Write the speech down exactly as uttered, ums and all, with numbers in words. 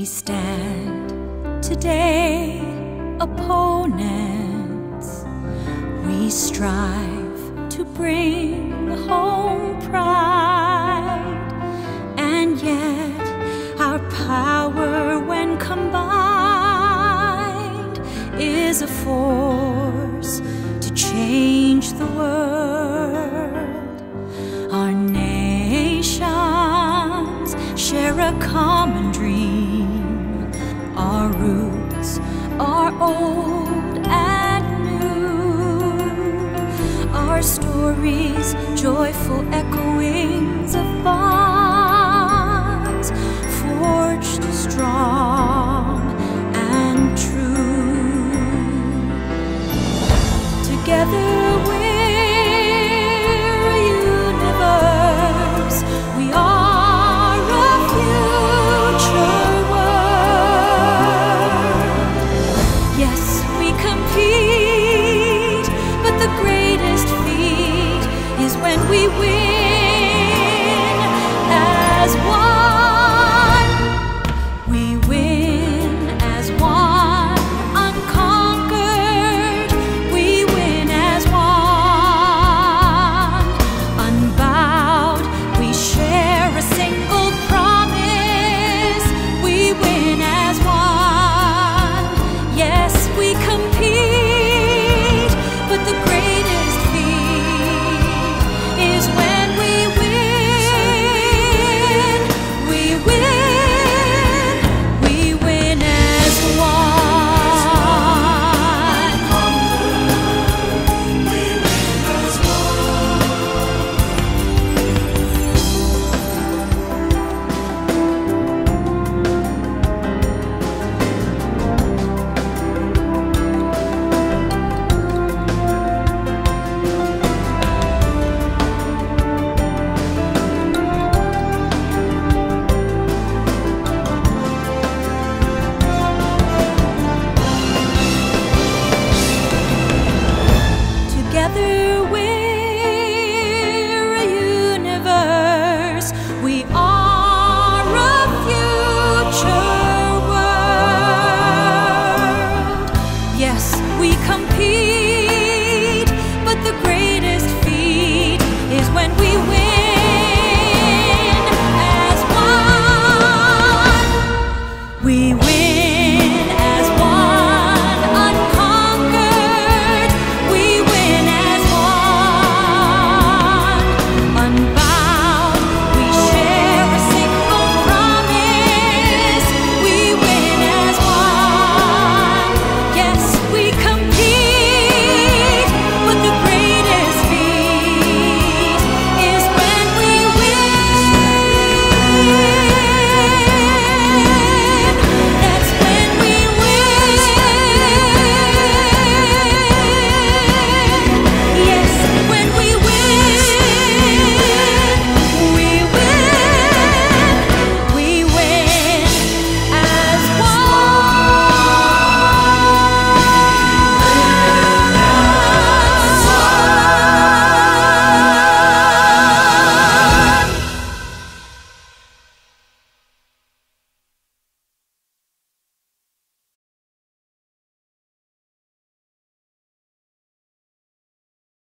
stand today opponents. We strive to bring home pride, and yet our power when combined is a force to change the world. Our nations share a common dream. Our roots are old and new. Our stories, joyful echoings of bonds forged strong.